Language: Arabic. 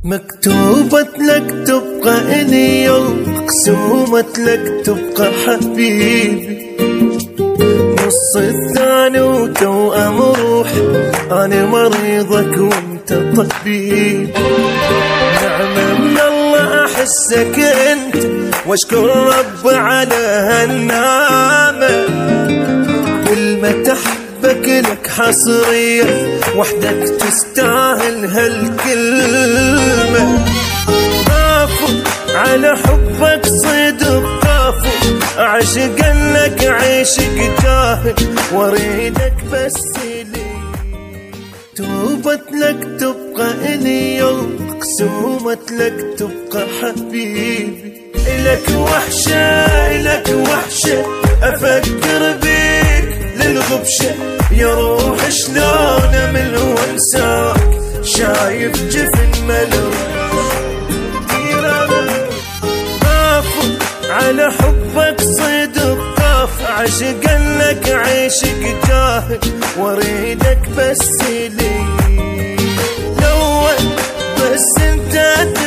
مكتوبة لك تبقى إلي ومقسومة لك تبقى حبيبي، نص الثاني وتوأم روحي، أنا مريضك وأنت طبيبي. نعمة من الله أحسك أنت، واشكر رب على هالنعمة. كلمة أحبك لك حصرية، وحدك تستاهل هالكلمة. قافوا على حبك صدق، قافوا عشقا لك عيشك جاهل، واريدك بس لي. توبت لك تبقى إلي ومقسومت لك تبقى حبيبي. إلك وحشة إلك وحشة، أفكر بيك للغبشة، يا روح شلون أمل وانساك، شايف جفن ملوك. قافوا على حبك صدق، قاف عشقا لك عيشك جاهل، واريدك بس لي. لو بس انت